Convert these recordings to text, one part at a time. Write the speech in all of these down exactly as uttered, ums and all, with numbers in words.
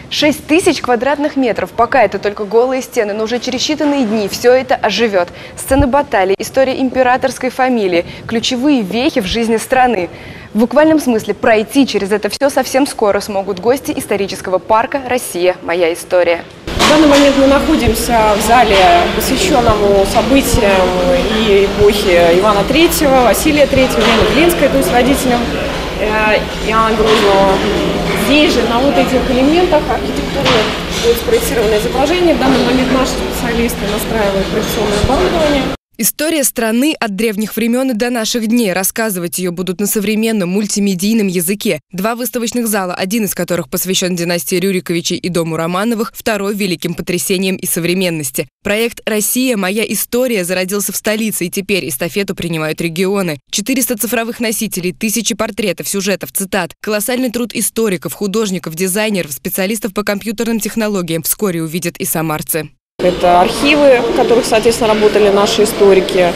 шесть тысяч квадратных метров. Пока это только голые стены, но уже через считанные дни все это оживет. Сцены баталий, история императорской фамилии, ключевые вехи в жизни страны. В буквальном смысле пройти через это все совсем скоро смогут гости исторического парка «Россия. Моя история». В данный момент мы находимся в зале, посвященному событиям и эпохи Ивана Третьего, Василия Третьего, Елены Глинской, то есть родителям Иоанна Грозного. Здесь же на вот этих элементах архитектуры будет спроектировано изображение. В данный момент наши специалисты настраивают проекционное оборудование. История страны от древних времен и до наших дней. Рассказывать ее будут на современном мультимедийном языке. Два выставочных зала, один из которых посвящен династии Рюриковичей и дому Романовых, второй – великим потрясениям и современности. Проект «Россия. Моя история» зародился в столице, и теперь эстафету принимают регионы. четыреста цифровых носителей, тысячи портретов, сюжетов, цитат. Колоссальный труд историков, художников, дизайнеров, специалистов по компьютерным технологиям вскоре увидят и самарцы. Это архивы, в которых, соответственно, работали наши историки.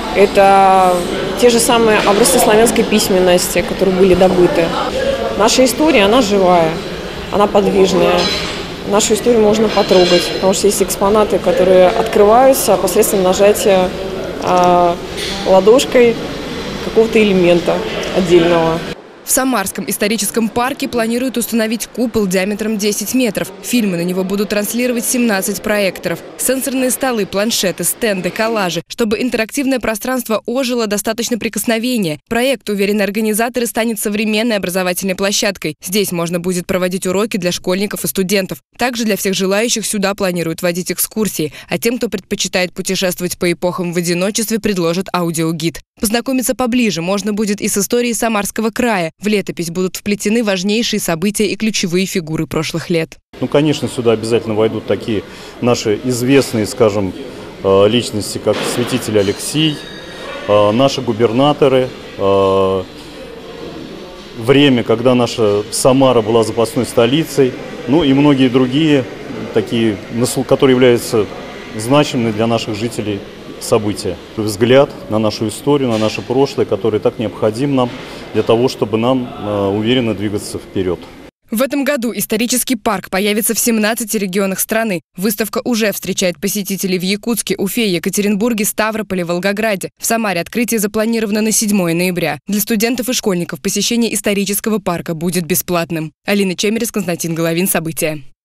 Это те же самые образцы славянской письменности, которые были добыты. Наша история, она живая, она подвижная. Нашу историю можно потрогать, потому что есть экспонаты, которые открываются посредством нажатия э, ладошкой какого-то элемента отдельного. В Самарском историческом парке планируют установить купол диаметром десять метров. Фильмы на него будут транслировать семнадцать проекторов. Сенсорные столы, планшеты, стенды, коллажи. Чтобы интерактивное пространство ожило, достаточно прикосновения. Проект, уверены организаторы, станет современной образовательной площадкой. Здесь можно будет проводить уроки для школьников и студентов. Также для всех желающих сюда планируют водить экскурсии. А тем, кто предпочитает путешествовать по эпохам в одиночестве, предложат аудиогид. Познакомиться поближе можно будет и с историей Самарского края. В летопись будут вплетены важнейшие события и ключевые фигуры прошлых лет. Ну, конечно, сюда обязательно войдут такие наши известные, скажем, личности, как святитель Алексий, наши губернаторы, время, когда наша Самара была запасной столицей, ну и многие другие, такие, которые являются значимыми для наших жителей события. Взгляд на нашу историю, на наше прошлое, который так необходим нам для того, чтобы нам э, уверенно двигаться вперед. В этом году исторический парк появится в семнадцати регионах страны. Выставка уже встречает посетителей в Якутске, Уфе, Екатеринбурге, Ставрополе, Волгограде. В Самаре открытие запланировано на седьмое ноября. Для студентов и школьников посещение исторического парка будет бесплатным. Алина Чемерис, Константин Головин. События.